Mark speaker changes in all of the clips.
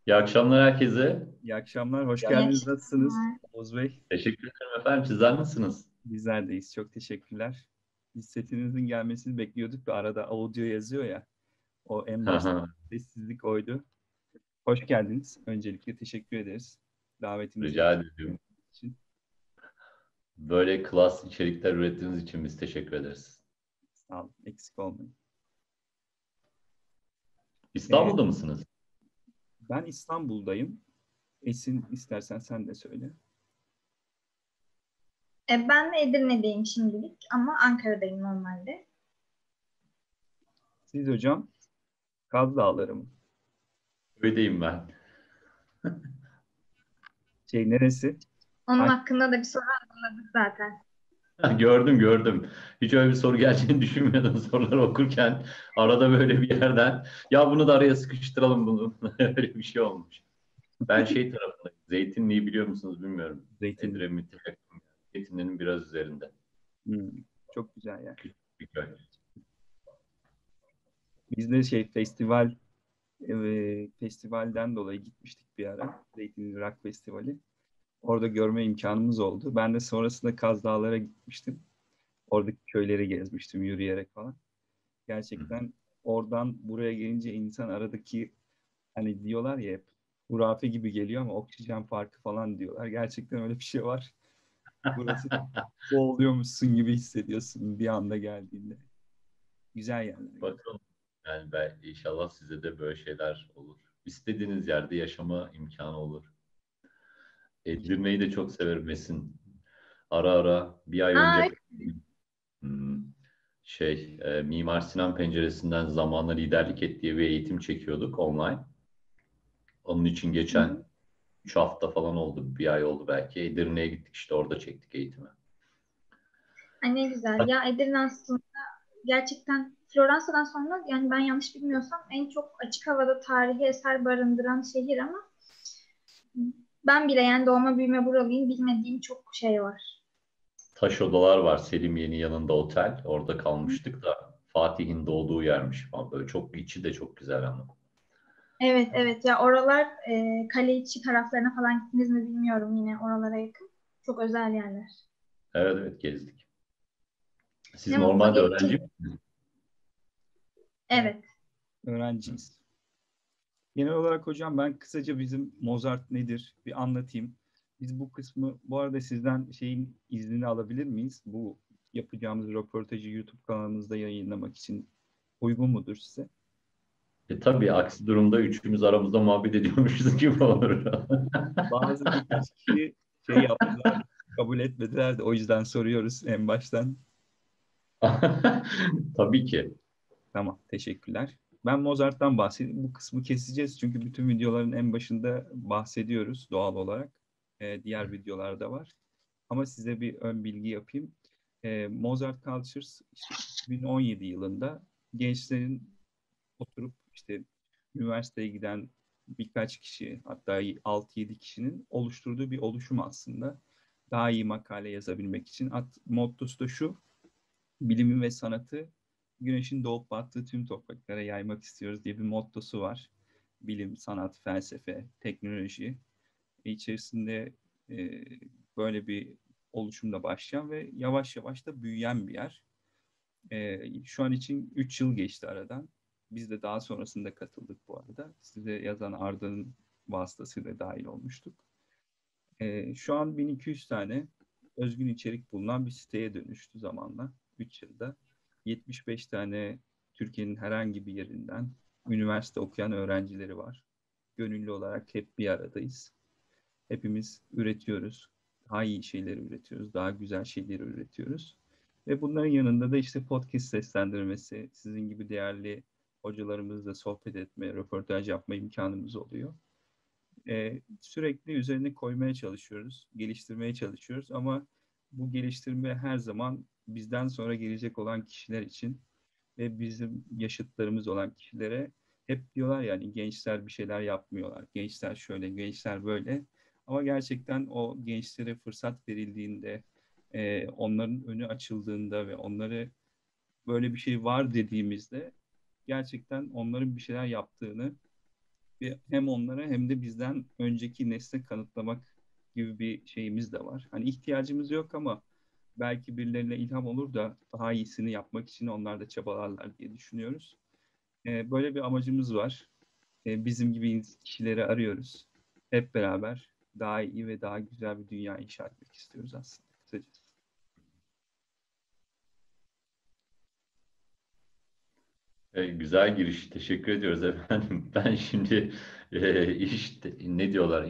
Speaker 1: İyi akşamlar herkese.
Speaker 2: İyi akşamlar, hoş
Speaker 3: İyi
Speaker 2: geldiniz. Nasılsınız
Speaker 3: akşamlar.
Speaker 2: Oğuz Bey?
Speaker 1: Teşekkür ederim efendim. Sizler nasılsınız?
Speaker 2: Bizler deyiz. Çok teşekkürler. Biz setinizin gelmesini bekliyorduk ve arada audio yazıyor ya. O en
Speaker 1: Hı
Speaker 2: başta
Speaker 1: hı.
Speaker 2: sessizlik oydu. Hoş geldiniz. Öncelikle teşekkür ederiz davetimizi
Speaker 1: Rica ederim.
Speaker 2: için.
Speaker 1: Böyle klas içerikler ürettiğiniz için biz teşekkür ederiz.
Speaker 2: Sağ olun. Eksik olmayın. Ee,
Speaker 1: İstanbul'da mısınız?
Speaker 2: Ben İstanbul'dayım. Esin istersen sen de söyle.
Speaker 3: Ben de Edirne'deyim şimdilik ama Ankara'dayım normalde.
Speaker 2: Siz hocam Kaz Dağları mı?
Speaker 1: Öyleyim ben.
Speaker 2: Neresi?
Speaker 3: Onun
Speaker 2: Hangi?
Speaker 3: hakkında da bir soru hazırladık zaten.
Speaker 1: Gördüm gördüm. Hiç öyle bir soru geleceğini düşünmüyordum soruları okurken. Arada böyle bir yerden ya bunu da araya sıkıştıralım bunu. Öyle bir şey olmuş. Ben şey tarafındayım. Zeytinli'yi biliyor musunuz bilmiyorum.
Speaker 2: Zeytinli.
Speaker 1: Edremit'e yakın. Zeytinli'nin biraz üzerinde.
Speaker 2: Hmm, çok güzel yer.
Speaker 1: Küçük bir köy.
Speaker 2: Biz de festivalden dolayı gitmiştik bir ara. Zeytinli Rock Festivali. Orada görme imkanımız oldu. Ben de sonrasında Kaz Dağları'na gitmiştim. Oradaki köyleri gezmiştim yürüyerek falan.
Speaker 1: Hı.
Speaker 2: Gerçekten oradan buraya gelince insan aradaki hani diyorlar ya hep hurafe gibi geliyor ama oksijen farkı falan diyorlar. Gerçekten öyle bir şey var. Burası boğuluyormuşsun gibi hissediyorsun bir anda geldiğinde. Güzel yerler.
Speaker 1: Bakalım. Yani ben inşallah size de böyle şeyler olur. İstediğiniz yerde yaşama imkanı olur. Edirne'yi de çok severim Esin. Ara ara bir ay önce
Speaker 3: Aa,
Speaker 1: hmm, Mimar Sinan Penceresi'nden Zamana Liderlik Et diye bir eğitim çekiyorduk online. Onun için
Speaker 3: hı hı.
Speaker 1: geçen 3 hafta falan oldu, bir ay oldu belki. Edirne'ye gittik işte orada çektik eğitimi.
Speaker 3: Ay ne güzel. Ya Edirne aslında gerçekten Floransa'dan sonra yani ben yanlış bilmiyorsam en çok açık havada tarihi eser barındıran şehir ama ben bile yani doğma büyüme buralıyım bilmediğim çok şey var.
Speaker 1: Taş odalar var Selimiye'nin yanında otel. Orada kalmıştık da Fatih'in doğduğu yermiş falan. Böyle çok içi de çok güzel ama.
Speaker 3: Evet evet ya oralar kale içi taraflarına falan gittiniz mi bilmiyorum yine oralara yakın. Çok özel yerler.
Speaker 1: Evet evet gezdik. Siz
Speaker 3: Ne mutlu
Speaker 1: normalde
Speaker 3: gelip
Speaker 1: öğrenci misiniz?
Speaker 2: Evet,
Speaker 3: evet.
Speaker 2: öğrenciyiz. Genel olarak hocam ben kısaca bizim Mozart nedir bir anlatayım. Biz bu kısmı bu arada sizden şeyin iznini alabilir miyiz? Bu yapacağımız röportajı YouTube kanalımızda yayınlamak için uygun mudur size?
Speaker 1: Tabii aksi durumda üçümüz aramızda muhabbet ediyormuşuz gibi olur.
Speaker 2: Bazı birkaç kişi şey yaptılar, kabul etmediler de o yüzden soruyoruz en baştan.
Speaker 1: Tabii ki.
Speaker 2: Tamam, teşekkürler. Ben Mozart'tan bahsedeyim. Bu kısmı keseceğiz çünkü bütün videoların en başında bahsediyoruz doğal olarak. Diğer videolarda var. Ama size bir ön bilgi yapayım. Mozart Cultures işte 2017 yılında gençlerin oturup işte üniversiteye giden birkaç kişi hatta 6-7 kişinin oluşturduğu bir oluşum aslında. Daha iyi makale yazabilmek için. Mottosu da şu: bilimi ve sanatı güneşin doğup battığı tüm topraklara yaymak istiyoruz diye bir mottosu var. Bilim, sanat, felsefe, teknoloji içerisinde e, böyle bir oluşumla başlayan ve yavaş yavaş da büyüyen bir yer. Şu an için 3 yıl geçti aradan. Biz de daha sonrasında katıldık bu arada. Size yazan Arda'nın vasıtasıyla dahil olmuştuk. Şu an 1200 tane özgün içerik bulunan bir siteye dönüştü zamanla 3 yılda. 75 tane Türkiye'nin herhangi bir yerinden üniversite okuyan öğrencileri var. Gönüllü olarak hep bir aradayız. Hepimiz üretiyoruz. Daha iyi şeyleri üretiyoruz. Daha güzel şeyleri üretiyoruz. Ve bunların yanında da işte podcast seslendirmesi, sizin gibi değerli hocalarımızla sohbet etme, röportaj yapma imkanımız oluyor. Sürekli üzerine koymaya çalışıyoruz, geliştirmeye çalışıyoruz ama bu geliştirme her zaman bizden sonra gelecek olan kişiler için ve bizim yaşıtlarımız olan kişilere hep diyorlar yani gençler bir şeyler yapmıyorlar. Gençler şöyle, gençler böyle. Ama gerçekten o gençlere fırsat verildiğinde, onların önü açıldığında ve onları böyle bir şey var dediğimizde gerçekten onların bir şeyler yaptığını hem onlara hem de bizden önceki nesle kanıtlamak gibi bir şeyimiz de var. Hani ihtiyacımız yok ama belki birilerine ilham olur da daha iyisini yapmak için onlar da çabalarlar diye düşünüyoruz. Böyle bir amacımız var. Bizim gibi kişileri arıyoruz. Hep beraber daha iyi ve daha güzel bir dünya inşa etmek istiyoruz aslında. Kısacası.
Speaker 1: Güzel giriş. Teşekkür ediyoruz efendim. Ben şimdi ne diyorlar?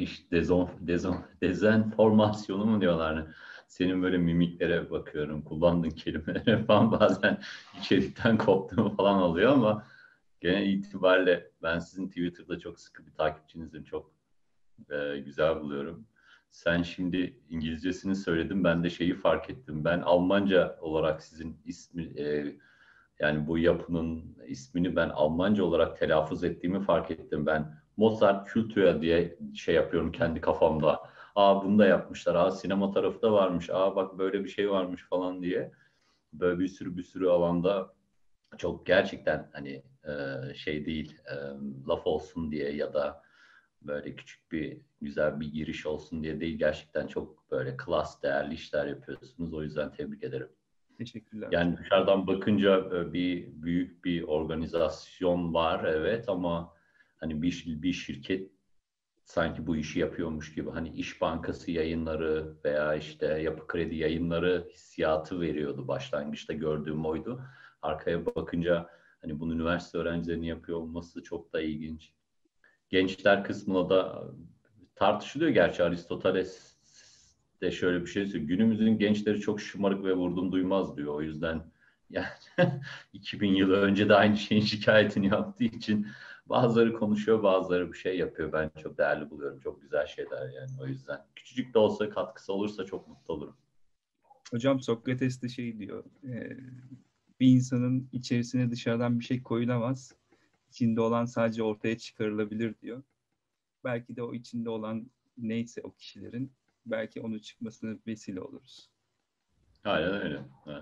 Speaker 1: Dezenformasyonu mu diyorlar? Hani senin böyle mimiklere bakıyorum. Kullandığın kelimelere falan bazen içerikten koptuğum falan oluyor ama genel itibariyle ben sizin Twitter'da çok sıkı bir takipçinizim. Çok güzel buluyorum. Sen şimdi İngilizcesini söyledin. Ben de şeyi fark ettim. Ben Almanca olarak sizin yani bu yapının ismini ben Almanca olarak telaffuz ettiğimi fark ettim. Ben Mozart Kultur diye şey yapıyorum kendi kafamda. Aa bunu da yapmışlar. Aa sinema tarafı da varmış. Aa bak böyle bir şey varmış falan diye. Böyle bir sürü alanda çok gerçekten hani şey değil laf olsun diye ya da böyle küçük bir güzel bir giriş olsun diye değil. Gerçekten çok böyle klas değerli işler yapıyorsunuz. O yüzden tebrik ederim.
Speaker 2: Teşekkürler hocam.
Speaker 1: Yani dışarıdan bakınca bir büyük bir organizasyon var evet ama hani bir şirket sanki bu işi yapıyormuş gibi hani İş Bankası yayınları veya işte Yapı Kredi yayınları hissiyatı veriyordu başlangıçta gördüğüm oydu. Arkaya bakınca hani bunu üniversite öğrencilerinin yapıyor olması çok da ilginç. Gençler kısmına da tartışılıyor gerçi Aristoteles de şöyle bir şey söylüyor. Günümüzün gençleri çok şımarık ve vurdum duymaz diyor. O yüzden yani 2000 yıl önce de aynı şeyin şikayetini yaptığı için bazıları konuşuyor, bazıları bir şey yapıyor. Ben çok değerli buluyorum. Çok güzel şeyler yani. O yüzden küçücük de olsa katkısı olursa çok mutlu olurum.
Speaker 2: Hocam Sokrates de şey diyor. Bir insanın içerisine dışarıdan bir şey koyulamaz. İçinde olan sadece ortaya çıkarılabilir diyor. Belki de o içinde olan neyse o kişilerin belki onu çıkmasına vesile oluruz.
Speaker 1: Aynen öyle. Evet.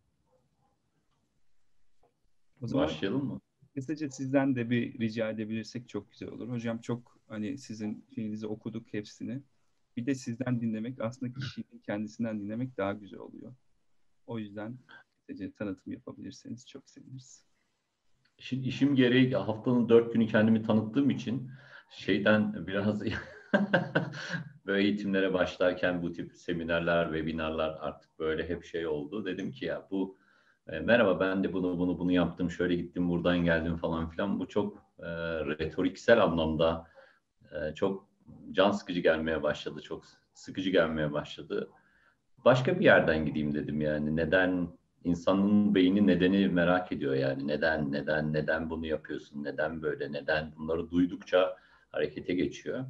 Speaker 2: O zaman
Speaker 1: Başlayalım mı?
Speaker 2: kısaca sizden de bir rica edebilirsek çok güzel olur. Hocam çok hani sizin şeyinizi okuduk hepsini. Bir de sizden dinlemek aslında kişinin kendisinden dinlemek daha güzel oluyor. O yüzden kısaca tanıtım yapabilirseniz çok seviniriz.
Speaker 1: Şimdi işim gereği haftanın 4 günü kendimi tanıttığım için şeyden biraz böyle eğitimlere başlarken bu tip seminerler, webinarlar artık böyle hep şey oldu. Dedim ki ya bu merhaba ben de bunu yaptım, şöyle gittim, buradan geldim falan filan. Bu çok retoriksel anlamda çok can sıkıcı gelmeye başladı, çok sıkıcı gelmeye başladı. Başka bir yerden gideyim dedim yani. Neden insanın beyni nedeni merak ediyor yani. Neden bunu yapıyorsun? Neden böyle? Neden? Bunları duydukça harekete geçiyor.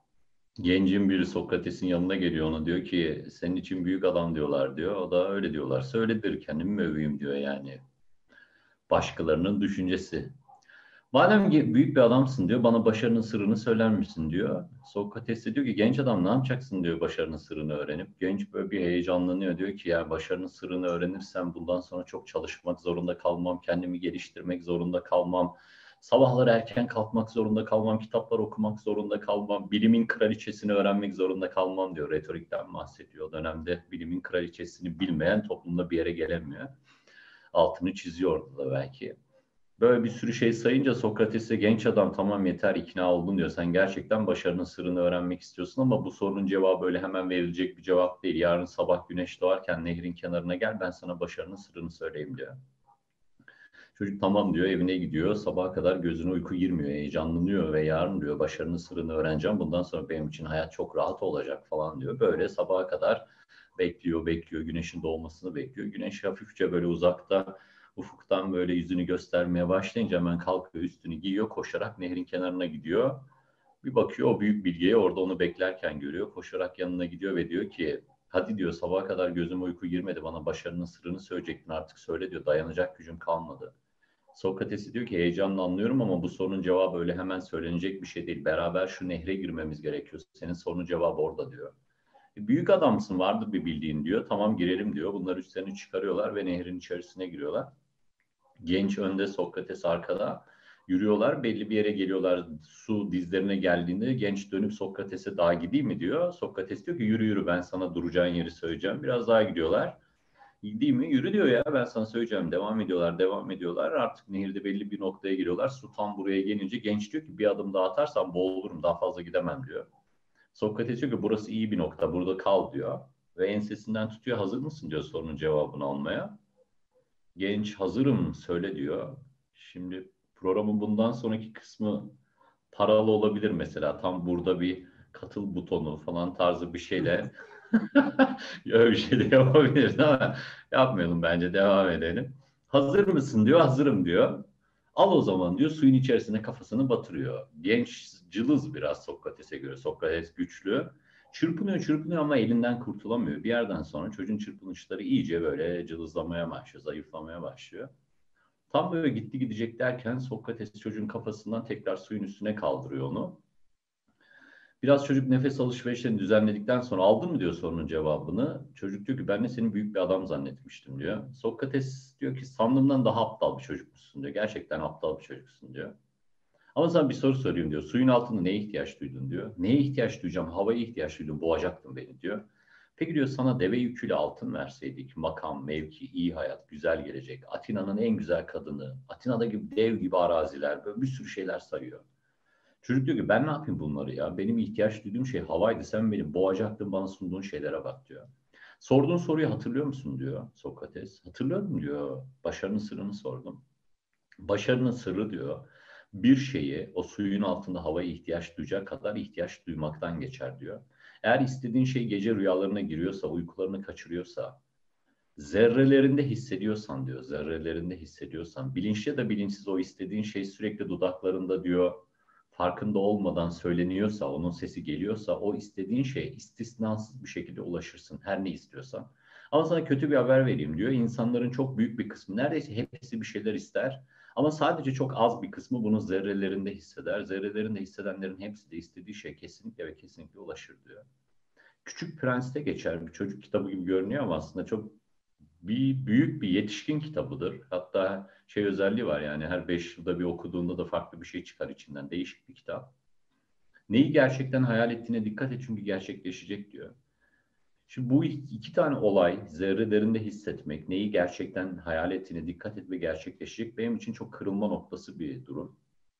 Speaker 1: Gencin biri Sokrates'in yanına geliyor ona diyor ki senin için büyük adam diyorlar diyor. O da öyle diyorlarsa öyledir kendimi mi öveyim diyor yani. Başkalarının düşüncesi. Madem ki büyük bir adamsın diyor, bana başarının sırrını söyler misin diyor. Sokrates de diyor ki genç adam ne yapacaksın diyor başarının sırrını öğrenip. Genç böyle bir heyecanlanıyor diyor ki ya başarının sırrını öğrenirsem bundan sonra çok çalışmak zorunda kalmam, kendimi geliştirmek zorunda kalmam. Sabahları erken kalkmak zorunda kalmam, kitaplar okumak zorunda kalmam, bilimin kraliçesini öğrenmek zorunda kalmam diyor. Retorikten bahsediyor. O dönemde bilimin kraliçesini bilmeyen toplumda bir yere gelemiyor. Altını çiziyor orada da belki. Böyle bir sürü şey sayınca Sokrates'e genç adam tamam yeter ikna oldun diyor. Sen gerçekten başarının sırrını öğrenmek istiyorsun ama bu sorunun cevabı öyle hemen verilecek bir cevap değil. Yarın sabah güneş doğarken nehrin kenarına gel ben sana başarının sırrını söyleyeyim diyor. Çocuk tamam diyor evine gidiyor. Sabaha kadar gözüne uyku girmiyor. Heyecanlanıyor ve yarın diyor başarının sırrını öğreneceğim. Bundan sonra benim için hayat çok rahat olacak falan diyor. Böyle sabaha kadar bekliyor. Güneşin doğmasını bekliyor. Güneş hafifçe böyle uzakta ufuktan böyle yüzünü göstermeye başlayınca hemen kalkıyor üstünü giyiyor koşarak nehrin kenarına gidiyor. Bir bakıyor o büyük bilgeyi orada onu beklerken görüyor. Koşarak yanına gidiyor ve diyor ki hadi diyor sabaha kadar gözüme uyku girmedi bana başarının sırrını söyleyecektin artık söyle diyor dayanacak gücüm kalmadı. Sokrates'i diyor ki heyecanla anlıyorum ama bu sorunun cevabı öyle hemen söylenecek bir şey değil. Beraber şu nehre girmemiz gerekiyor. Senin sorunun cevabı orada diyor. Büyük adamsın vardır bir bildiğin diyor. Tamam girelim diyor. Bunlar üstlerini çıkarıyorlar ve nehrin içerisine giriyorlar. Genç önde Sokrates arkada. Yürüyorlar, belli bir yere geliyorlar, su dizlerine geldiğinde genç dönüp Sokrates'e daha gideyim mi diyor. Sokrates diyor ki yürü yürü, ben sana duracağın yeri söyleyeceğim. Biraz daha gidiyorlar. Gideyim mi? Yürü diyor ya, ben sana söyleyeceğim. Devam ediyorlar, devam ediyorlar. Artık nehirde belli bir noktaya giriyorlar. Su tam buraya gelince genç diyor ki bir adım daha atarsam boğulurum, daha fazla gidemem diyor. Sokrates diyor ki burası iyi bir nokta, burada kal diyor. Ve ensesinden tutuyor, hazır mısın diyor sorunun cevabını almaya. Genç hazırım söyle diyor. Şimdi programın bundan sonraki kısmı paralı olabilir mesela. Tam burada bir katıl butonu falan tarzı bir şeyle öyle bir şey de yapabiliriz ama yapmayalım, bence devam edelim. Hazır mısın diyor, hazırım diyor. Al o zaman diyor, suyun içerisine kafasını batırıyor. Genç cılız biraz Sokrates'e göre. Sokrates güçlü. Çırpınıyor çırpınıyor ama elinden kurtulamıyor. Bir yerden sonra çocuğun çırpınışları iyice böyle cılızlamaya başlıyor, zayıflamaya başlıyor. Tam böyle gitti gidecek derken Sokrates çocuğun kafasından tekrar suyun üstüne kaldırıyor onu. Biraz çocuk nefes alışverişlerini düzenledikten sonra aldın mı diyor sorunun cevabını. Çocuk diyor ki ben de seni büyük bir adam zannetmiştim diyor. Sokrates diyor ki sandığımdan daha aptal bir çocukmuşsun diyor. Gerçekten aptal bir çocuksun diyor. Ama sana bir soru sorayım diyor. Suyun altında neye ihtiyaç duydun diyor. Neye ihtiyaç duyacağım? Havaya ihtiyaç duydum. Boğacaktın beni diyor. Peki diyor sana deve yüküyle altın verseydik, makam, mevki, iyi hayat, güzel gelecek, Atina'nın en güzel kadını, Atina'da gibi dev gibi araziler, böyle bir sürü şeyler sayıyor. Çocuk diyor ki ben ne yapayım bunları ya? Benim ihtiyaç duyduğum şey havaydı. Sen beni boğacaktın, bana sunduğun şeylere bak diyor. Sorduğun soruyu hatırlıyor musun diyor Sokrates. Hatırlıyorum diyor. Başarının sırrını sordum. Başarının sırrı diyor, bir şeyi o suyun altında havaya ihtiyaç duyacak kadar ihtiyaç duymaktan geçer diyor. Eğer istediğin şey gece rüyalarına giriyorsa, uykularını kaçırıyorsa, zerrelerinde hissediyorsan diyor, zerrelerinde hissediyorsan, bilinçli ya da bilinçsiz o istediğin şey sürekli dudaklarında diyor, farkında olmadan söyleniyorsa, onun sesi geliyorsa, o istediğin şeye istisnasız bir şekilde ulaşırsın, her ne istiyorsan. Ama sana kötü bir haber vereyim diyor. İnsanların çok büyük bir kısmı, neredeyse hepsi bir şeyler ister. Ama sadece çok az bir kısmı bunu zerrelerinde hisseder. Zerrelerinde hissedenlerin hepsi de istediği şey kesinlikle ve kesinlikle ulaşır diyor. Küçük Prens'te geçer bir çocuk kitabı gibi görünüyor ama aslında çok büyük bir yetişkin kitabıdır. Hatta şey özelliği var, yani her 5 yılda bir okuduğunda da farklı bir şey çıkar içinden. Değişik bir kitap. Neyi gerçekten hayal ettiğine dikkat et çünkü gerçekleşecek diyor. Şimdi bu iki tane olay, zerrelerinde hissetmek, neyi gerçekten hayal ettiğine dikkat et ve gerçekleşecek, benim için çok kırılma noktası bir durum.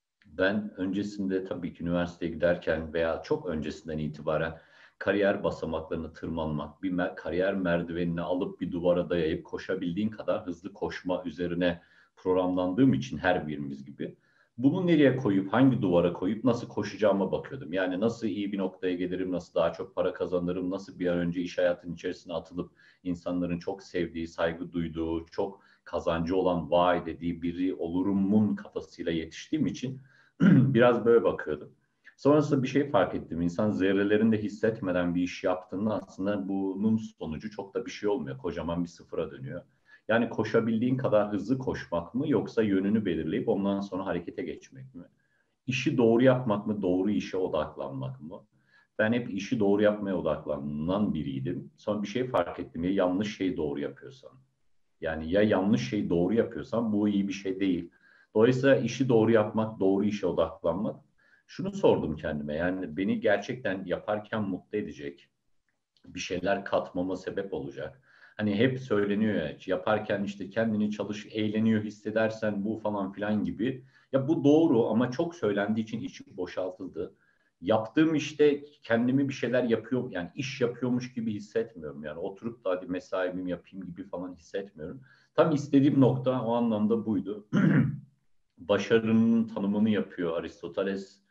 Speaker 1: Ben öncesinde tabii ki üniversiteye giderken veya çok öncesinden itibaren kariyer basamaklarını tırmanmak, bir kariyer merdivenini alıp bir duvara dayayıp koşabildiğin kadar hızlı koşma üzerine programlandığım için her birimiz gibi. Bunu nereye koyup, hangi duvara koyup nasıl koşacağıma bakıyordum. Yani nasıl iyi bir noktaya gelirim, nasıl daha çok para kazanırım, nasıl bir an önce iş hayatının içerisine atılıp insanların çok sevdiği, saygı duyduğu, çok kazancı olan, vay dediği biri olurumun kafasıyla yetiştiğim için biraz böyle bakıyordum. Sonrasında bir şey fark ettim. İnsan zerrelerinde hissetmeden bir iş yaptığında aslında bunun sonucu çok da bir şey olmuyor. Kocaman bir sıfıra dönüyor. Yani koşabildiğin kadar hızlı koşmak mı yoksa yönünü belirleyip ondan sonra harekete geçmek mi? İşi doğru yapmak mı, doğru işe odaklanmak mı? Ben hep işi doğru yapmaya odaklanan biriydim. Sonra bir şey fark ettim, ya yanlış şeyi doğru yapıyorsan. Yani ya yanlış şeyi doğru yapıyorsan bu iyi bir şey değil. Dolayısıyla işi doğru yapmak, doğru işe odaklanmak. Şunu sordum kendime, yani beni gerçekten yaparken mutlu edecek, bir şeyler katmama sebep olacak. Hani hep söyleniyor ya, yaparken işte kendini çalış, eğleniyor hissedersen bu falan filan gibi. Ya bu doğru ama çok söylendiği için içim boşaltıldı. Yaptığım işte kendimi bir şeyler yapıyor, yani iş yapıyormuş gibi hissetmiyorum. Yani oturup da hadi mesaimi yapayım gibi falan hissetmiyorum. Tam istediğim nokta o anlamda buydu. Başarının tanımını yapıyor Aristoteles.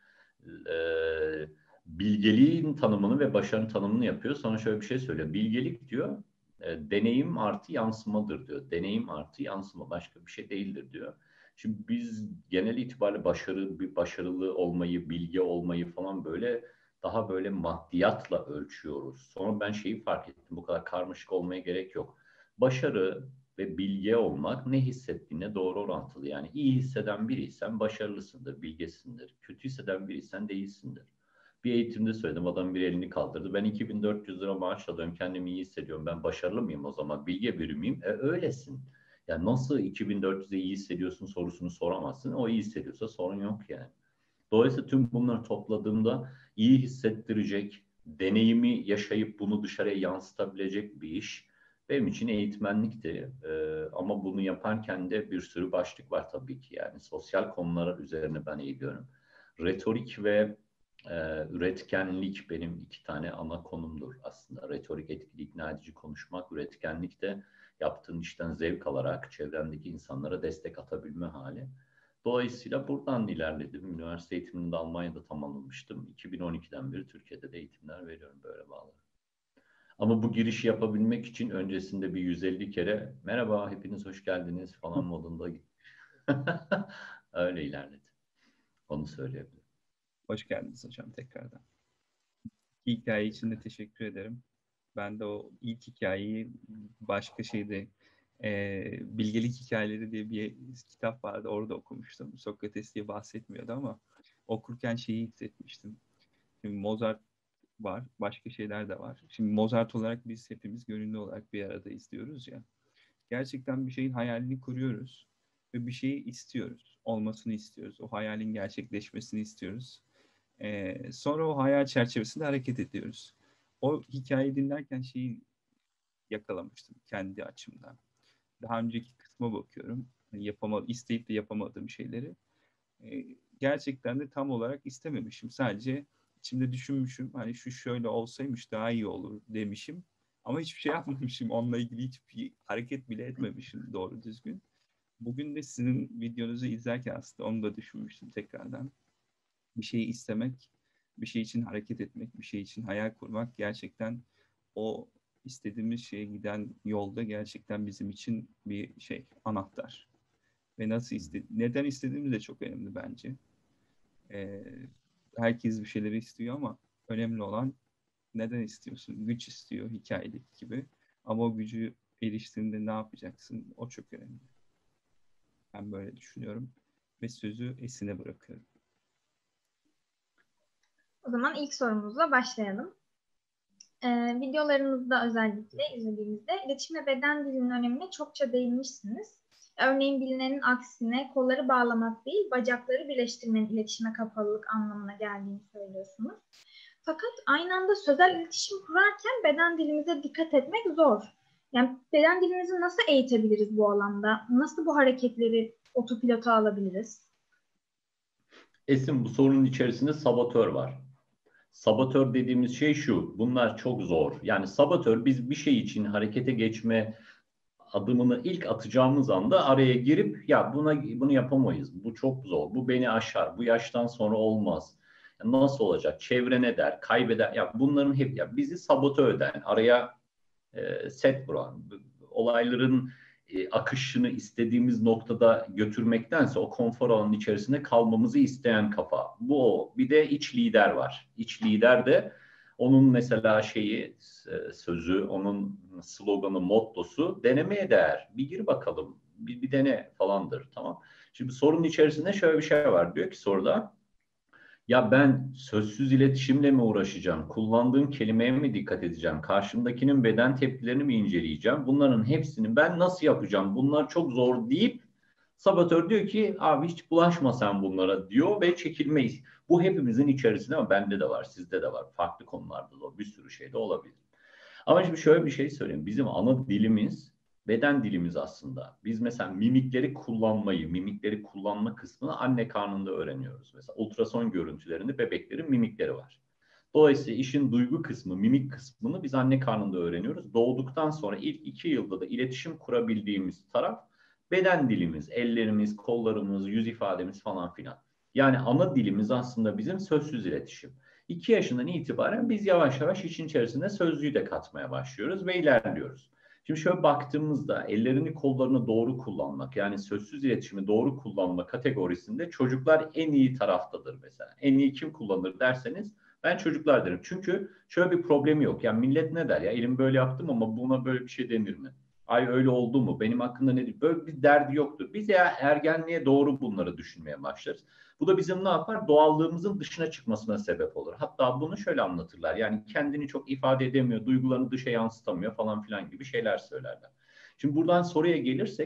Speaker 1: E, Bilgeliğin tanımını ve başarının tanımını yapıyor. Sonra şöyle bir şey söylüyor. Bilgelik diyor, deneyim artı yansımadır diyor. Deneyim artı yansıma, başka bir şey değildir diyor. Şimdi biz genel itibariyle başarılı olmayı, bilge olmayı falan böyle daha böyle maddiyatla ölçüyoruz. Sonra ben şeyi fark ettim. Bu kadar karmaşık olmaya gerek yok. Başarı ve bilge olmak ne hissettiğine doğru orantılı. Yani iyi hisseden biriysen başarılısındır, bilgesindir. Kötü hisseden biriysen değilsindir. Bir eğitimde söyledim, adam bir elini kaldırdı. Ben 2.400 lira maaş alıyorum, kendimi iyi hissediyorum. Ben başarılı mıyım o zaman? Bilge biri miyim? Öylesin. Yani nasıl 2400'e iyi hissediyorsun sorusunu soramazsın. O iyi hissediyorsa sorun yok yani. Dolayısıyla tüm bunları topladığımda iyi hissettirecek, deneyimi yaşayıp bunu dışarıya yansıtabilecek bir iş benim için eğitmenlikti. Ama bunu yaparken de bir sürü başlık var tabii ki. Yani sosyal konular üzerine ben eğiliyorum. Retorik ve üretkenlik benim iki tane ana konumdur aslında. Retorik, etkili, ikna edici konuşmak, üretkenlik de yaptığın işten zevk alarak çevrendeki insanlara destek atabilme hali. Dolayısıyla buradan ilerledim. Üniversite eğitimini de Almanya'da tamamlamıştım. 2012'den beri Türkiye'de de eğitimler veriyorum böyle bağlı. Ama bu girişi yapabilmek için öncesinde bir 150 kere merhaba hepiniz hoş geldiniz falan modunda öyle ilerledi. Onu söyleyebilirim.
Speaker 2: Hoş geldiniz hocam tekrardan. Hikaye için de teşekkür ederim. Ben de o ilk hikayeyi başka şeyde Bilgelik Hikayeleri diye bir kitap vardı. Orada okumuştum. Sokrates diye bahsetmiyordu ama okurken şeyi hissetmiştim. Şimdi Mozart var. Başka şeyler de var. Şimdi Mozart olarak biz hepimiz gönüllü olarak bir arada izliyoruz ya. Gerçekten bir şeyin hayalini kuruyoruz ve bir şeyi istiyoruz. Olmasını istiyoruz. O hayalin gerçekleşmesini istiyoruz. Sonra o hayal çerçevesinde hareket ediyoruz. O hikayeyi dinlerken şeyi yakalamıştım kendi açımdan. Daha önceki kısma bakıyorum. İsteyip de yapamadığım şeyleri. Gerçekten de tam olarak istememişim. Sadece içimde düşünmüşüm. Hani şu şöyle olsaymış daha iyi olur demişim. Ama hiçbir şey yapmamışım. Onunla ilgili hiçbir hareket bile etmemişim doğru düzgün. Bugün de sizin videonuzu izlerken aslında onu da düşünmüştüm tekrardan. Bir şeyi istemek, bir şey için hareket etmek, bir şey için hayal kurmak gerçekten o istediğimiz şeye giden yolda gerçekten bizim için bir şey, anahtar. Ve neden istediğimiz de çok önemli bence. Herkes bir şeyleri istiyor ama önemli olan neden istiyorsun? Güç istiyor hikayedeki gibi. Ama o gücü eriştiğinde ne yapacaksın? O çok önemli. Ben böyle düşünüyorum. Ve sözü Esin'e bırakıyorum.
Speaker 3: O zaman ilk sorumuzla başlayalım. Videolarınızda özellikle izlediğimizde iletişim ve beden dilinin önemine çokça değinmişsiniz. Örneğin bilinenin aksine kolları bağlamak değil, bacakları birleştirmenin iletişime kapalılık anlamına geldiğini söylüyorsunuz. Fakat aynı anda sözel iletişim kurarken beden dilimize dikkat etmek zor. Yani beden dilimizi nasıl eğitebiliriz bu alanda? Nasıl bu hareketleri otopilota alabiliriz?
Speaker 1: Esin bu sorunun içerisinde saboteur var. Saboteur dediğimiz şey şu. Bunlar çok zor. Yani saboteur biz bir şey için harekete geçme adımını ilk atacağımız anda araya girip ya bunu yapamayız. Bu çok zor. Bu beni aşar. Bu yaştan sonra olmaz. Ya nasıl olacak? Çevre ne der? Kaybeder. Ya bunların hep ya bizi sabote eden, araya set vuran, olayların akışını istediğimiz noktada götürmektense o konfor alanının içerisinde kalmamızı isteyen kafa. Bu o. Bir de iç lider var. İç lider de onun mesela sözü, onun sloganı, mottosu denemeye değer. Bir gir bakalım, bir dene falandır. Tamam. Şimdi sorunun içerisinde şöyle bir şey var. Diyor ki soruda ya ben sözsüz iletişimle mi uğraşacağım? Kullandığım kelimeye mi dikkat edeceğim? Karşımdakinin beden tepkilerini mi inceleyeceğim? Bunların hepsini ben nasıl yapacağım? Bunlar çok zor deyip sabotör diyor ki abi hiç bulaşma sen bunlara diyor ve çekilmeyiz. Bu hepimizin içerisinde ama bende de var, sizde de var. Farklı konularda da bir sürü şey de olabilir. Ama şimdi şöyle bir şey söyleyeyim. Bizim ana dilimiz beden dilimiz aslında. Biz mesela mimikleri kullanma kısmını anne karnında öğreniyoruz. Mesela ultrason görüntülerinde bebeklerin mimikleri var. Dolayısıyla işin duygu kısmı, mimik kısmını biz anne karnında öğreniyoruz. Doğduktan sonra ilk 2 yılda da iletişim kurabildiğimiz taraf beden dilimiz, ellerimiz, kollarımız, yüz ifademiz falan filan. Yani ana dilimiz aslında bizim sözsüz iletişim. 2 yaşından itibaren biz yavaş yavaş işin içerisinde sözlüğü de katmaya başlıyoruz ve ilerliyoruz. Şimdi şöyle baktığımızda ellerini kollarını doğru kullanmak yani sözsüz iletişimi doğru kullanma kategorisinde çocuklar en iyi taraftadır mesela. En iyi kim kullanır derseniz ben çocuklar derim. Çünkü şöyle bir problemi yok. Yani millet ne der ya elim böyle yaptım ama buna böyle bir şey denir mi? Ay öyle oldu mu? Benim hakkında ne diyor? Böyle bir derdi yoktur. Biz ya ergenliğe doğru bunları düşünmeye başlarız. Bu da bizim ne yapar? Doğallığımızın dışına çıkmasına sebep olur. Hatta bunu şöyle anlatırlar. Yani kendini çok ifade edemiyor, duygularını dışa yansıtamıyor falan filan gibi şeyler söylerler. Şimdi buradan soruya gelirsek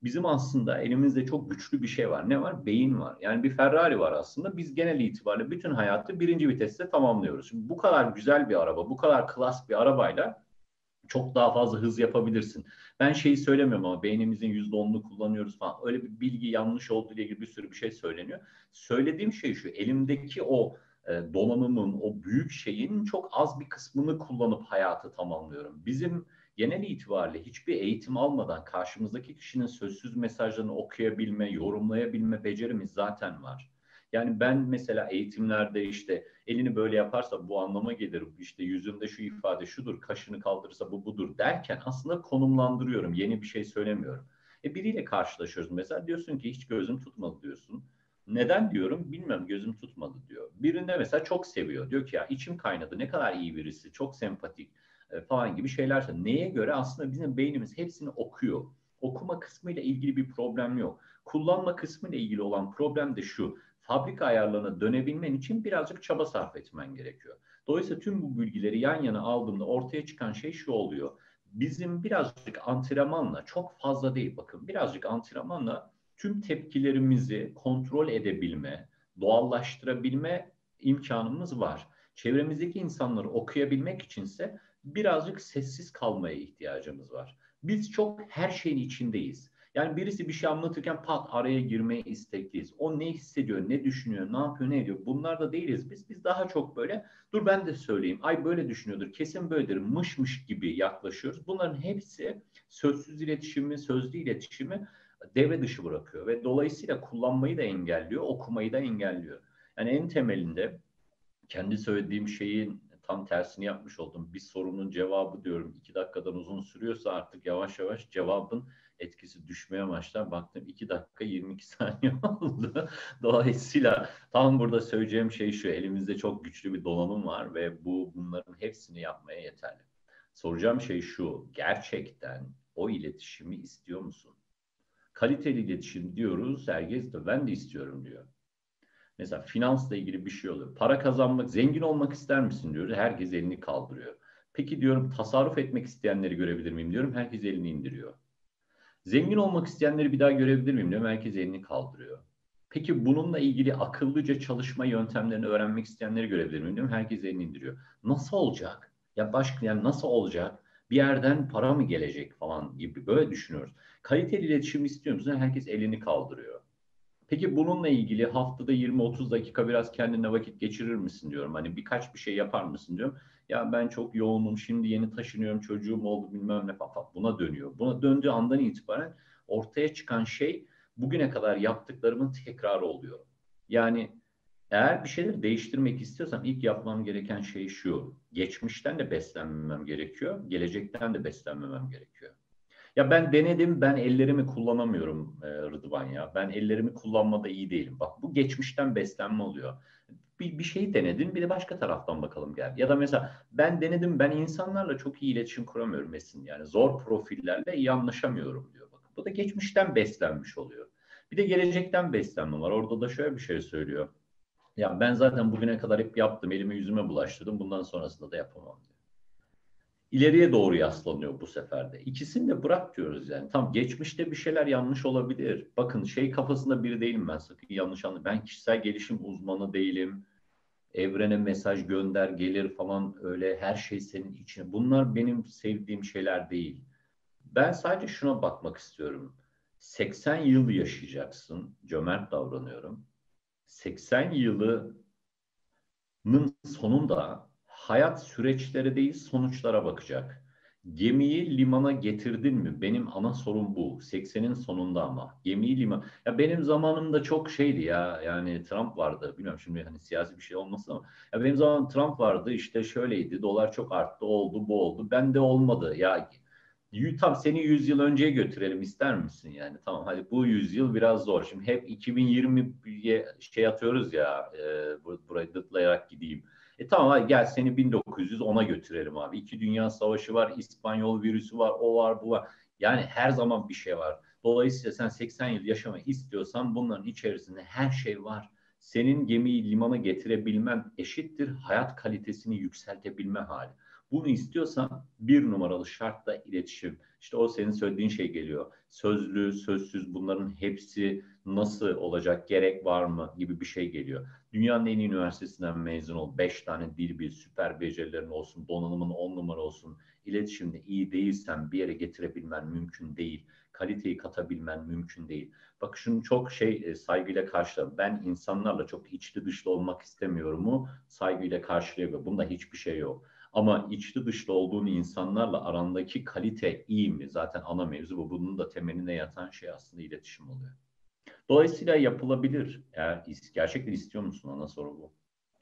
Speaker 1: Bizim aslında elimizde çok güçlü bir şey var. Ne var? Beyin var. Yani bir Ferrari var aslında. Biz genel itibariyle bütün hayatı birinci viteste tamamlıyoruz. Şimdi bu kadar güzel bir araba, bu kadar klas bir arabayla çok daha fazla hız yapabilirsin. Ben şeyi söylemiyorum ama beynimizin %10'unu kullanıyoruz falan. Öyle bir bilgi yanlış olduğu ile ilgili bir sürü bir şey söyleniyor. Söylediğim şey şu, elimdeki o donanımın, o büyük şeyin çok az bir kısmını kullanıp hayatı tamamlıyorum. Bizim genel itibariyle hiçbir eğitim almadan karşımızdaki kişinin sözsüz mesajlarını okuyabilme, yorumlayabilme becerimiz zaten var. Yani ben mesela eğitimlerde işte elini böyle yaparsa bu anlama gelir, işte yüzünde şu ifade şudur, kaşını kaldırırsa bu budur derken aslında konumlandırıyorum, yeni bir şey söylemiyorum. Biriyle karşılaşıyoruz mesela, diyorsun ki hiç gözüm tutmadı diyorsun. Neden diyorum bilmiyorum, gözüm tutmadı diyor. Birinde mesela çok seviyor, diyor ki ya içim kaynadı, ne kadar iyi birisi, çok sempatik falan gibi şeyler. Neye göre? Aslında bizim beynimiz hepsini okuyor. Okuma kısmıyla ilgili bir problem yok. Kullanma kısmıyla ilgili olan problem de şu: fabrika ayarlarına dönebilmen için birazcık çaba sarf etmen gerekiyor. Dolayısıyla tüm bu bilgileri yan yana aldığımda ortaya çıkan şey şu oluyor: bizim birazcık antrenmanla, çok fazla değil bakın, birazcık antrenmanla tüm tepkilerimizi kontrol edebilme, doğallaştırabilme imkanımız var. Çevremizdeki insanları okuyabilmek içinse birazcık sessiz kalmaya ihtiyacımız var. Biz çok her şeyin içindeyiz. Yani birisi bir şey anlatırken pat araya girmeye istekliyiz. O ne hissediyor, ne düşünüyor, ne yapıyor, ne ediyor? Bunlar da değiliz biz. Biz daha çok böyle dur ben de söyleyeyim. Ay böyle düşünüyordur, kesin böyledir, mışmış gibi yaklaşıyoruz. Bunların hepsi sözsüz iletişimi, sözlü iletişimi devre dışı bırakıyor. Ve dolayısıyla kullanmayı da engelliyor, okumayı da engelliyor. Yani en temelinde kendi söylediğim şeyin tam tersini yapmış oldum. Bir sorunun cevabı diyorum 2 dakikadan uzun sürüyorsa artık yavaş yavaş cevabın etkisi düşmeye başlar. Baktım 2 dakika 22 saniye oldu. Dolayısıyla tam burada söyleyeceğim şey şu: elimizde çok güçlü bir donanım var ve bunların hepsini yapmaya yeterli. Soracağım şey şu: gerçekten o iletişimi istiyor musun? Kaliteli iletişim diyoruz. Herkes de ben de istiyorum diyor. Mesela finansla ilgili bir şey oluyor. Para kazanmak, zengin olmak ister misin diyoruz. Herkes elini kaldırıyor. Peki diyorum, tasarruf etmek isteyenleri görebilir miyim diyorum. Herkes elini indiriyor. Zengin olmak isteyenleri bir daha görebilir miyim diyorum. Herkes elini kaldırıyor. Peki bununla ilgili akıllıca çalışma yöntemlerini öğrenmek isteyenleri görebilir miyim diyorum. Herkes elini indiriyor. Nasıl olacak? Ya başka, yani nasıl olacak? Bir yerden para mı gelecek falan gibi böyle düşünüyoruz. Kaliteli iletişim istiyor musun? Herkes elini kaldırıyor. Peki bununla ilgili haftada 20-30 dakika biraz kendine vakit geçirir misin diyorum. Hani birkaç bir şey yapar mısın diyorum. Ya ben çok yoğunum, şimdi yeni taşınıyorum, çocuğum oldu bilmem ne falan. Buna dönüyor. Buna döndüğü andan itibaren ortaya çıkan şey bugüne kadar yaptıklarımın tekrarı oluyor. Yani eğer bir şeyleri değiştirmek istiyorsam ilk yapmam gereken şey şu: geçmişten de beslenmemem gerekiyor, gelecekten de beslenmemem gerekiyor. Ya ben denedim, ben ellerimi kullanamıyorum Rıdvan ya. Ben ellerimi kullanmada iyi değilim. Bak bu geçmişten beslenme oluyor. Bir şey denedin, bir de başka taraftan bakalım gel. Ya da mesela ben denedim, ben insanlarla çok iyi iletişim kuramıyorum Mesin. Yani zor profillerle iyi anlaşamıyorum diyor. Bakın bu da geçmişten beslenmiş oluyor. Bir de gelecekten beslenme var. Orada da şöyle bir şey söylüyor: ya ben zaten bugüne kadar hep yaptım, elimi yüzüme bulaştırdım. Bundan sonrasında da yapamam diyor. İleriye doğru yaslanıyor bu sefer de. İkisini de bırak diyoruz yani. Tam geçmişte bir şeyler yanlış olabilir. Bakın şey kafasında biri değilim ben, sakın yanlış anlayın. Ben kişisel gelişim uzmanı değilim. Evrene mesaj gönder gelir falan, öyle her şey senin için. Bunlar benim sevdiğim şeyler değil. Ben sadece şuna bakmak istiyorum. 80 yıl yaşayacaksın. Cömert davranıyorum. 80 yılı sonunda hayat süreçlere değil sonuçlara bakacak. Gemiyi limana getirdin mi? Benim ana sorum bu. 80'in sonunda ama. Gemiyi liman... Ya benim zamanımda çok şeydi ya. Yani Trump vardı. Bilmiyorum şimdi hani siyasi bir şey olmasın ama. Ya benim zamanım Trump vardı. İşte şöyleydi. Dolar çok arttı. Oldu bu oldu. Bende olmadı. Ya tam seni 100 yıl önceye götürelim ister misin yani? Tamam hadi bu 100 yıl biraz zor. Şimdi hep 2020'ye şey atıyoruz ya, burayı dıtlayarak gideyim. Tamam hadi gel seni 1910'a götürelim abi. İki Dünya Savaşı var, İspanyol virüsü var, o var bu var. Yani her zaman bir şey var. Dolayısıyla sen 80 yıl yaşamayı istiyorsan bunların içerisinde her şey var. Senin gemiyi limana getirebilmen eşittir hayat kalitesini yükseltebilme hali. Bunu istiyorsan bir numaralı şart da iletişim. İşte o senin söylediğin şey geliyor. Sözlü, sözsüz bunların hepsi nasıl olacak, gerek var mı gibi bir şey geliyor. Dünyanın en iyi üniversitesinden mezun ol. 5 tane dil bil, süper becerilerin olsun, donanımın 10 numara olsun. İletişimde iyi değilsen bir yere getirebilmen mümkün değil. Kaliteyi katabilmen mümkün değil. Bak şunu çok saygıyla karşılarım. Ben insanlarla çok içli dışlı olmak istemiyorum mu? Saygıyla karşılayabilirim. Bunda hiçbir şey yok. Ama içli dışlı olduğun insanlarla arandaki kalite iyi mi? Zaten ana mevzu bu. Bunun da temeline yatan şey aslında iletişim oluyor. Dolayısıyla yapılabilir. Eğer gerçekten istiyor musun? Ana soru bu.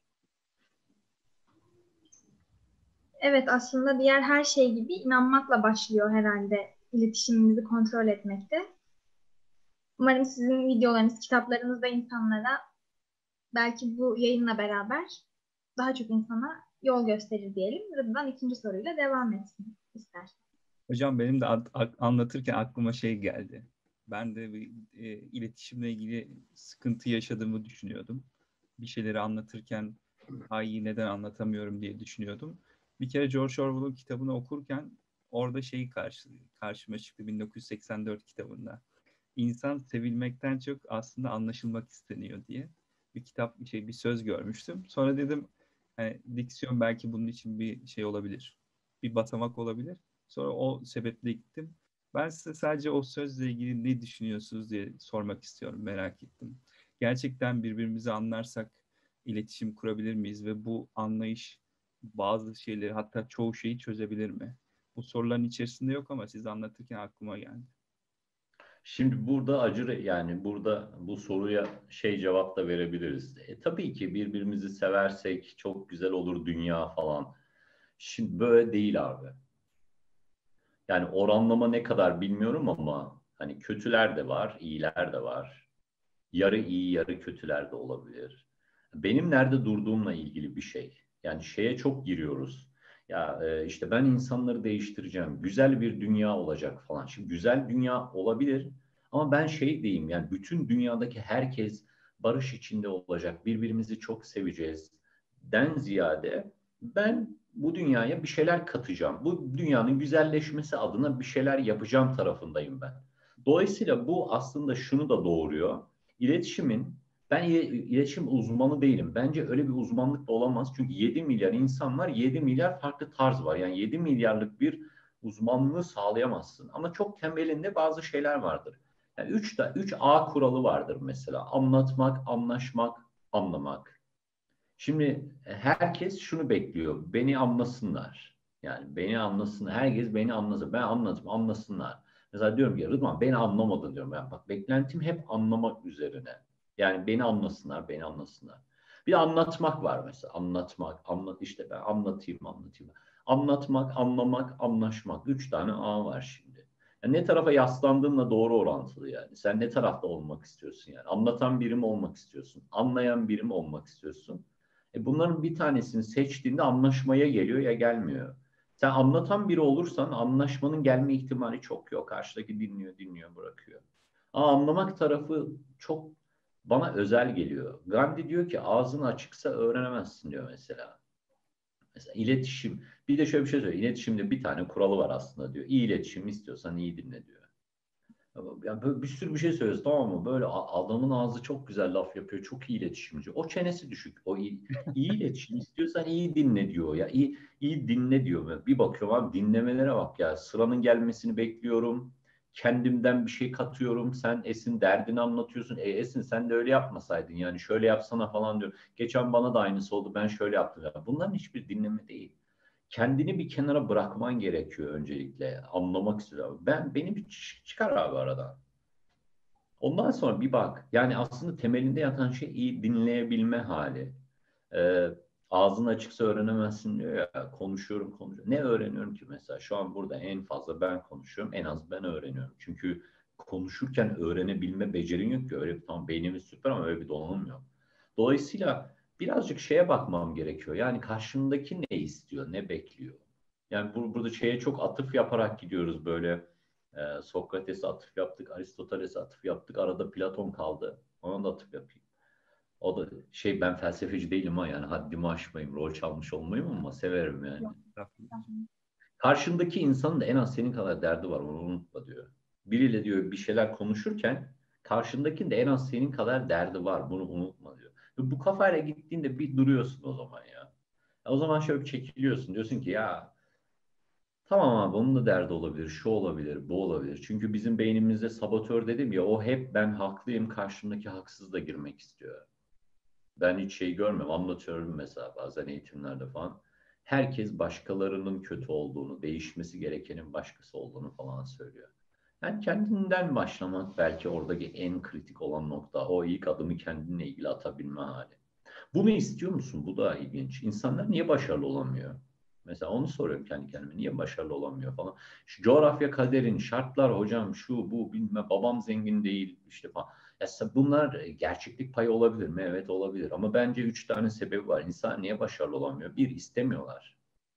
Speaker 3: Evet, aslında diğer her şey gibi inanmakla başlıyor herhalde iletişimimizi kontrol etmekte. Umarım sizin videolarınız, kitaplarınız da insanlara belki bu yayınla beraber daha çok insana yol gösterir diyelim. Rıdvan ikinci soruyla devam etsin ister.
Speaker 2: Hocam benim de anlatırken aklıma şey geldi. Ben de bir iletişimle ilgili sıkıntı yaşadığımı düşünüyordum. Bir şeyleri anlatırken iyi neden anlatamıyorum diye düşünüyordum. Bir kere George Orwell'ın kitabını okurken orada karşıma çıktı 1984 kitabında. İnsan sevilmekten çok aslında anlaşılmak isteniyor diye bir söz görmüştüm. Sonra dedim hani, diksiyon belki bunun için bir şey olabilir. Bir basamak olabilir. Sonra o sebeple gittim. Ben size sadece o sözle ilgili ne düşünüyorsunuz diye sormak istiyorum, merak ettim. Gerçekten birbirimizi anlarsak iletişim kurabilir miyiz ve bu anlayış bazı şeyleri, hatta çoğu şeyi çözebilir mi? Bu soruların içerisinde yok ama siz anlatırken aklıma geldi.
Speaker 1: Şimdi burada yani burada bu soruya cevap da verebiliriz. Tabii ki birbirimizi seversek çok güzel olur dünya falan. Şimdi böyle değil abi. Yani oranlama ne kadar bilmiyorum ama hani kötüler de var, iyiler de var. Yarı iyi, yarı kötüler de olabilir. Benim nerede durduğumla ilgili bir şey. Yani çok giriyoruz. Ya işte ben insanları değiştireceğim. Güzel bir dünya olacak falan. Şimdi güzel dünya olabilir ama ben diyeyim yani bütün dünyadaki herkes barış içinde olacak. Birbirimizi çok seveceğiz. Den ziyade ben bu dünyaya bir şeyler katacağım. Bu dünyanın güzelleşmesi adına bir şeyler yapacağım tarafındayım ben. Dolayısıyla bu aslında şunu da doğuruyor. İletişimin, ben iletişim uzmanı değilim. Bence öyle bir uzmanlık da olamaz. Çünkü 7 milyar insan var, 7 milyar farklı tarz var. Yani 7 milyarlık bir uzmanlığı sağlayamazsın. Ama çok temelinde bazı şeyler vardır. Yani 3A kuralı vardır mesela. Anlatmak, anlaşmak, anlamak. Şimdi herkes şunu bekliyor. Beni anlasınlar. Yani beni anlasın. Herkes beni anlasın. Ben anlatayım, anlasınlar. Mesela diyorum ki Rıdvan beni anlamadın diyorum. Yani bak beklentim hep anlamak üzerine. Yani beni anlasınlar, beni anlasınlar. Bir de anlatmak var mesela. İşte ben anlatayım. Anlatmak, anlamak, anlaşmak. 3 tane A var şimdi. Yani ne tarafa yaslandığınla doğru orantılı yani. Sen ne tarafta olmak istiyorsun yani? Anlatan birim olmak istiyorsun. Anlayan birim olmak istiyorsun. Bunların bir tanesini seçtiğinde anlaşmaya geliyor ya gelmiyor. Sen anlatan biri olursan anlaşmanın gelme ihtimali çok yok. Karşıdaki dinliyor, bırakıyor. Ama anlamak tarafı çok bana özel geliyor. Gandhi diyor ki ağzın açıksa öğrenemezsin diyor mesela. Mesela iletişim. Bir de şöyle bir şey söylüyor. İletişimde bir tane kuralı var aslında diyor. İyi iletişim istiyorsan iyi dinle diyor. Yani böyle bir sürü bir şey söylüyoruz tamam mı? Böyle adamın ağzı çok güzel laf yapıyor. Çok iyi iletişimci. O çenesi düşük. İyi iletişim istiyorsan iyi dinle diyor. Ya iyi dinle diyor. Bir bakıyorum abi dinlemelere bak ya. Sıranın gelmesini bekliyorum. Kendimden bir şey katıyorum. Sen Esin derdini anlatıyorsun. Esin sen de öyle yapmasaydın. Yani şöyle yapsana falan diyor. Geçen bana da aynısı oldu. Ben şöyle yaptım. Ya. Bunların hiçbir dinleme değil. Kendini bir kenara bırakman gerekiyor öncelikle. Anlamak istiyorum. Beni bir çıkar abi aradan. Ondan sonra bir bak. Yani aslında temelinde yatan şey iyi dinleyebilme hali. Ee, Ağzın açıksa öğrenemezsin diyor ya. Konuşuyorum. Ne öğreniyorum ki mesela? Şu an burada en fazla ben konuşuyorum. En az ben öğreniyorum. Çünkü konuşurken öğrenebilme becerin yok ki. Öyle tamam beynimiz süper ama öyle bir donanım yok. Dolayısıyla birazcık bakmam gerekiyor. Yani karşımdaki ne istiyor, ne bekliyor? Yani burada çok atıf yaparak gidiyoruz böyle. Sokrates'e atıf yaptık, Aristoteles'e atıf yaptık. Arada Platon kaldı. Ona da atıf yapayım. O da ben felsefeci değilim ha, yani haddimi aşmayayım, rol çalmış olmayayım ama severim yani.
Speaker 3: Yok.
Speaker 1: Karşındaki insanın da en az senin kadar derdi var, onu unutma diyor. Biriyle diyor bir şeyler konuşurken karşındakinin de en az senin kadar derdi var, bunu unutma diyor. Bu kafayla gittiğinde bir duruyorsun o zaman ya. O zaman şöyle bir çekiliyorsun, diyorsun ki ya tamam abi, onun da derdi olabilir, şu olabilir, bu olabilir. Çünkü bizim beynimizde sabotör dedim ya, o hep ben haklıyım, karşımdaki haksız da girmek istiyor. Ben hiç görmem, anlatıyorum mesela bazen eğitimlerde falan. Herkes başkalarının kötü olduğunu, değişmesi gerekenin başkası olduğunu falan söylüyor. Yani kendinden başlamak belki oradaki en kritik olan nokta. O ilk adımı kendinle ilgili atabilme hali. Bunu istiyor musun? Bu da ilginç. İnsanlar niye başarılı olamıyor? Mesela onu soruyorum kendi kendime. Niye başarılı olamıyor falan. Şu coğrafya, kaderin, şartlar hocam, şu bu bilmem, babam zengin değil işte falan. Ya bunlar gerçeklik payı olabilir mi? Evet, olabilir. Ama bence 3 tane sebebi var. İnsan niye başarılı olamıyor? Bir, istemiyorlar.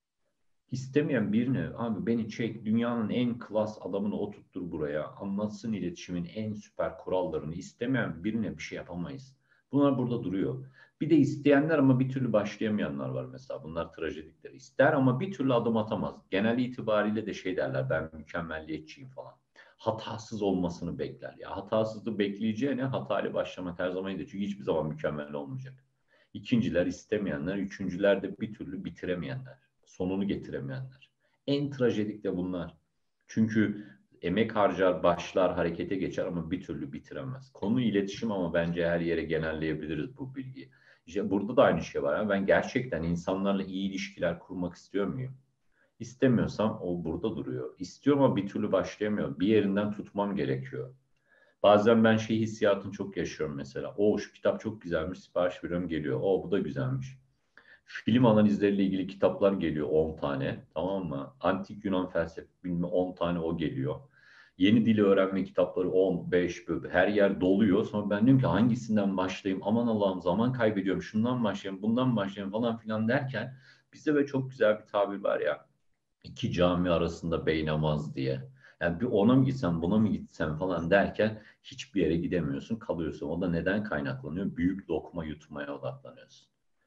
Speaker 1: İstemeyen birini, abi beni çek, dünyanın en klas adamını oturttur buraya, anlatsın iletişimin en süper kurallarını, istemeyen birine bir şey yapamayız. Bunlar burada duruyor. Bir de isteyenler ama bir türlü başlayamayanlar var mesela. Bunlar trajedikler. İster ama bir türlü adım atamaz. Genel itibariyle de derler, ben mükemmelliyetçiyim falan. Hatasız olmasını bekler. Ya hatasızlığı bekleyeceğine hatayla başlamak her zaman iyidir. Çünkü hiçbir zaman mükemmel olmayacak. İkinciler istemeyenler, üçüncüler de bir türlü bitiremeyenler, sonunu getiremeyenler. En trajedik de bunlar. Çünkü emek harcar, başlar, harekete geçer ama bir türlü bitiremez. Konu iletişim ama bence her yere genelleyebiliriz bu bilgiyi. İşte burada da aynı şey var. Ben gerçekten insanlarla iyi ilişkiler kurmak istiyor muyum? İstemiyorsam o burada duruyor. İstiyorum ama bir türlü başlayamıyorum. Bir yerinden tutmam gerekiyor. Bazen ben hissiyatını çok yaşıyorum mesela. O şu kitap çok güzelmiş, sipariş veriyorum, geliyor. O bu da güzelmiş. Film analizleriyle ilgili kitaplar geliyor 10 tane, tamam mı? Antik Yunan felsefe bilmem 10 tane o geliyor. Yeni dili öğrenme kitapları 15 böyle her yer doluyor. Sonra ben diyorum ki hangisinden başlayayım? Aman Allah'ım, zaman kaybediyorum. Şundan başlayayım, bundan başlayayım falan filan derken bizde böyle çok güzel bir tabir var ya. İki cami arasında beynamaz diye. Yani bir ona mı gitsem, buna mı gitsem falan derken hiçbir yere gidemiyorsun, kalıyorsun. O da neden kaynaklanıyor? Büyük lokma yutmaya odaklanıyorsun.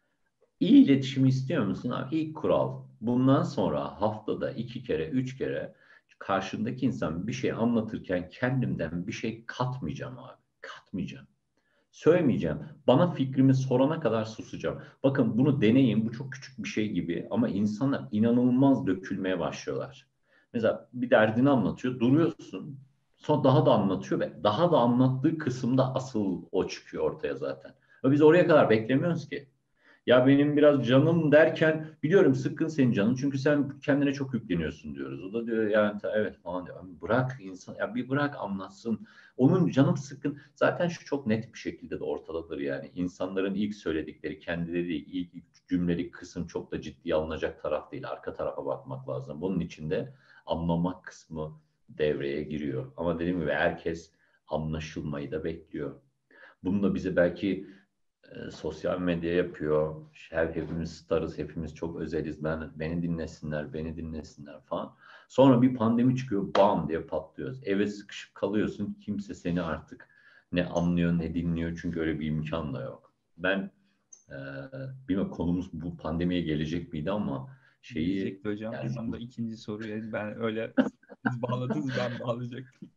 Speaker 1: İyi iletişim istiyor musun abi? İlk kural. Bundan sonra haftada 2 kere, 3 kere karşındaki insan bir şey anlatırken kendimden bir şey katmayacağım abi. Katmayacağım. Söylemeyeceğim. Bana fikrimi sorana kadar susacağım. Bakın bunu deneyin. Bu çok küçük bir şey gibi ama insanlar inanılmaz dökülmeye başlıyorlar. Mesela bir derdini anlatıyor. Duruyorsun. Sonra daha da anlatıyor ve daha da anlattığı kısımda asıl o çıkıyor ortaya zaten. Ve biz oraya kadar beklemiyoruz ki. Ya benim biraz canım derken biliyorum sıkkın senin canın çünkü sen kendine çok yükleniyorsun diyoruz. O da diyor yani evet falan diyor. Bırak insan ya, bir bırak anlatsın. Onun canım sıkkın. Zaten şu çok net bir şekilde de ortadadır yani. İnsanların ilk söyledikleri kendileri ilk cümlelik kısım çok da ciddiye alınacak taraf değil. Arka tarafa bakmak lazım. Bunun içinde anlamak kısmı devreye giriyor. Ama dediğim gibi herkes anlaşılmayı da bekliyor. Bunu da bize belki sosyal medya yapıyor. Hepimiz starız, hepimiz çok özeliz. Beni dinlesinler, beni dinlesinler falan. Sonra bir pandemi çıkıyor, bam diye patlıyoruz. Eve sıkışıp kalıyorsun. Kimse seni artık ne anlıyor ne dinliyor. Çünkü öyle bir imkan da yok. Ben e, bilmiyorum konumuz bu pandemiye gelecek miydi ama
Speaker 2: Gelecekti hocam.
Speaker 1: yani
Speaker 2: Tam da ikinci soruyu ben öyle siz bağladınız, ben bağlayacaktım.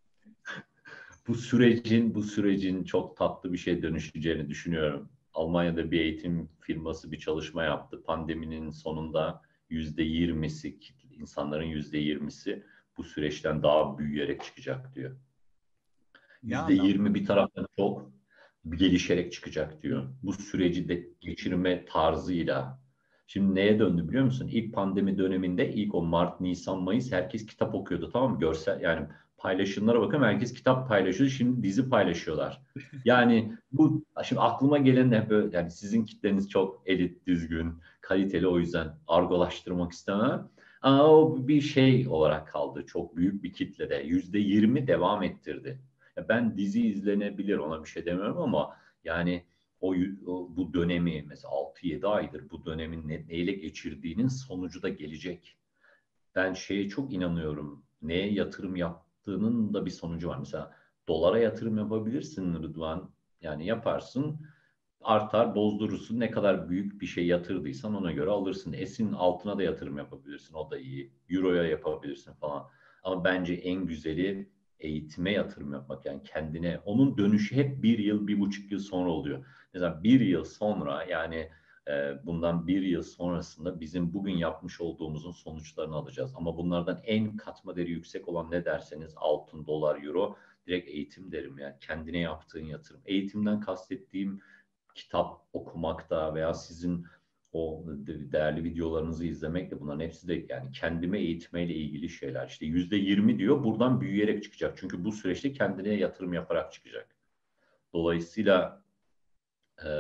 Speaker 1: bu sürecin çok tatlı bir şey dönüşeceğini düşünüyorum. Almanya'da bir eğitim firması bir çalışma yaptı. Pandeminin sonunda %20'si, insanların %20'si bu süreçten daha büyüyerek çıkacak diyor.
Speaker 2: Ne
Speaker 1: %20
Speaker 2: anlamda?
Speaker 1: bir taraftan çok gelişerek çıkacak diyor. Bu süreci de geçirme tarzıyla. Şimdi neye döndü biliyor musun? İlk pandemi döneminde ilk o Mart, Nisan, Mayıs herkes kitap okuyordu, tamam mı? Görsel yani paylaşımlara bakın, herkes kitap paylaşıyor. Şimdi dizi paylaşıyorlar. Yani bu şimdi aklıma gelen de böyle, yani sizin kitleniz çok elit, düzgün, kaliteli, o yüzden argolaştırmak istemem. Ama o bir şey olarak kaldı. Çok büyük bir kitlede %20 devam ettirdi. Ya ben dizi izlenebilir, ona bir şey demiyorum ama yani bu dönemi mesela 6-7 aydır bu dönemin neyle geçirdiğinin sonucu da gelecek. Ben çok inanıyorum. Neye yatırım yaptığının da bir sonucu var. Mesela dolara yatırım yapabilirsin Rıdvan. Yani yaparsın. artar, bozdurursun. Ne kadar büyük bir şey yatırdıysan ona göre alırsın. Esin altına da yatırım yapabilirsin. O da iyi. Euro'ya yapabilirsin falan. Ama bence en güzeli eğitime yatırım yapmak. Yani kendine. Onun dönüşü hep 1 yıl, 1,5 yıl sonra oluyor. Mesela 1 yıl sonra, yani bundan 1 yıl sonrasında bizim bugün yapmış olduğumuzun sonuçlarını alacağız. Ama bunlardan en katma değeri yüksek olan ne derseniz altın, dolar, euro, direkt eğitim derim. Yani kendine yaptığın yatırım. Eğitimden kastettiğim kitap okumakta veya sizin o değerli videolarınızı izlemek de, bunların hepsi de yani kendime eğitmeyle ilgili şeyler. İşte %20 diyor, buradan büyüyerek çıkacak. Çünkü bu süreçte kendine yatırım yaparak çıkacak. Dolayısıyla e,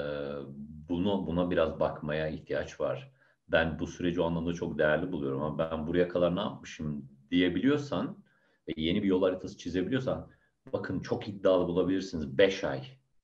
Speaker 1: buna biraz bakmaya ihtiyaç var. Ben bu süreci o anlamda çok değerli buluyorum ama ben buraya kadar ne yapmışım diyebiliyorsan ve yeni bir yol haritası çizebiliyorsan, bakın çok iddialı bulabilirsiniz. 5 ay.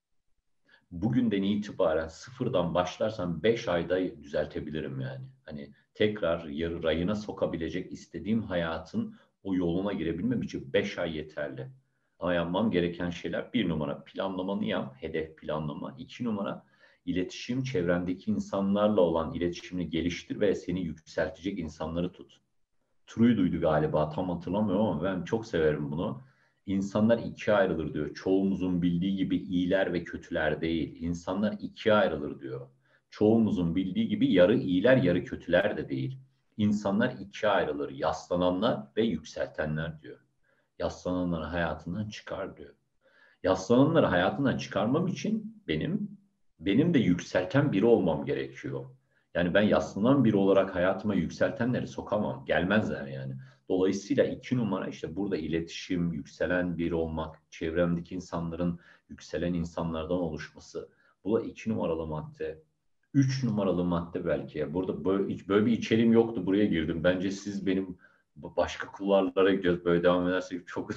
Speaker 1: Bugünden itibaren sıfırdan başlarsam 5 ayda düzeltebilirim yani. Hani tekrar rayına sokabilecek istediğim hayatın o yoluna girebilmem için 5 ay yeterli. Ama yapmam gereken şeyler: 1 numara planlamanı yap, hedef planlama. 2 numara iletişim, çevrendeki insanlarla olan iletişimini geliştir ve seni yükseltecek insanları tut. Trudeau'ydu galiba, tam hatırlamıyorum ama ben çok severim bunu. İnsanlar ikiye ayrılır diyor. Çoğumuzun bildiği gibi iyiler ve kötüler değil. İnsanlar ikiye ayrılır diyor. Çoğumuzun bildiği gibi yarı iyiler, yarı kötüler de değil. İnsanlar ikiye ayrılır. Yaslananlar ve yükseltenler diyor. Yaslananları hayatından çıkar diyor. Yaslananları hayatından çıkarmam için benim de yükselten biri olmam gerekiyor. Yani ben yaslanan biri olarak hayatıma yükseltenleri sokamam. Gelmezler yani. Dolayısıyla 2 numara işte burada iletişim, yükselen biri olmak, çevremdeki insanların yükselen insanlardan oluşması. Bu da 2 numaralı madde. 3 numaralı madde belki. Burada böyle bir içeriğim yoktu. Buraya girdim. Bence siz benim başka kulvarlara gidiyoruz. Böyle devam edersek çok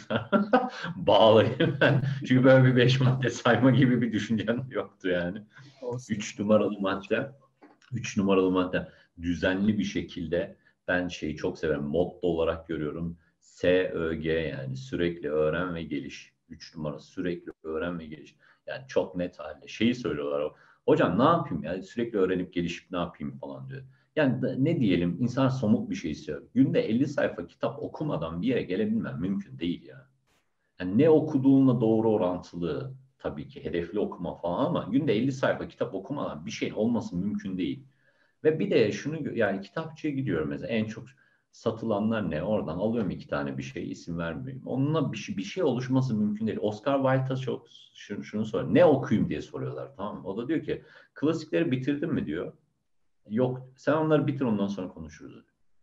Speaker 1: bağlayayım ben. Çünkü böyle bir 5 madde sayma gibi bir düşüncem yoktu yani.
Speaker 2: Olsun.
Speaker 1: 3 numaralı madde düzenli bir şekilde, ben şeyi çok severim. Motto olarak görüyorum. SÖG, yani sürekli öğren ve geliş. 3 numara sürekli öğren ve geliş. Yani çok net halde. Şeyi söylüyorlar. Hocam ne yapayım? Yani sürekli öğrenip gelişip ne yapayım falan diyor. Yani ne diyelim, insan somut bir şey istiyor. Günde 50 sayfa kitap okumadan bir yere gelebilmem mümkün değil ya. Yani ne okuduğunla doğru orantılı, tabii ki hedefli okuma falan, ama günde 50 sayfa kitap okumadan bir şey olması mümkün değil. Ve bir de şunu, yani kitapçıya gidiyorum mesela, en çok satılanlar ne? Oradan alıyorum 2 tane bir şey, isim vermeyeyim. Onunla bir şey oluşması mümkün değil. Oscar Wilde'a çok şunu soruyor. Ne okuyayım diye soruyorlar, tamam mı? O da diyor ki klasikleri bitirdin mi diyor. Yok, sen onları bitir, ondan sonra konuşuruz.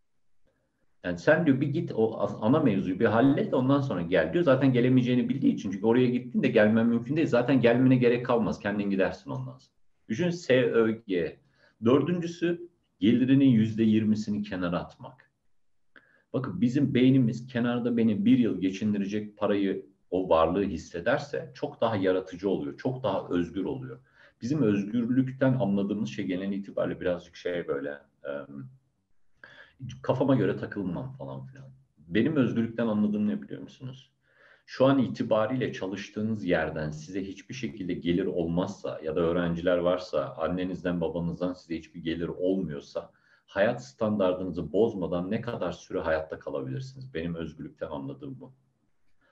Speaker 1: Yani sen diyor bir git, o ana mevzuyu bir hallet, ondan sonra gel diyor. Zaten gelemeyeceğini bildiği için, çünkü oraya gittin de gelmen mümkün değil. Zaten gelmene gerek kalmaz. Kendin gidersin ondan sonra. Düşün, SÖG. Dördüncüsü, gelirinin %20'sini kenara atmak. Bakın bizim beynimiz kenarda beni 1 yıl geçindirecek parayı, o varlığı hissederse çok daha yaratıcı oluyor. Çok daha özgür oluyor. Bizim özgürlükten anladığımız şey genel itibariyle birazcık şey böyle... kafama göre takılmam falan filan. Benim özgürlükten anladığım ne biliyor musunuz? Şu an itibariyle çalıştığınız yerden size hiçbir şekilde gelir olmazsa ya da öğrenciler varsa, annenizden babanızdan size hiçbir gelir olmuyorsa, hayat standardınızı bozmadan ne kadar süre hayatta kalabilirsiniz? Benim özgürlükten anladığım bu.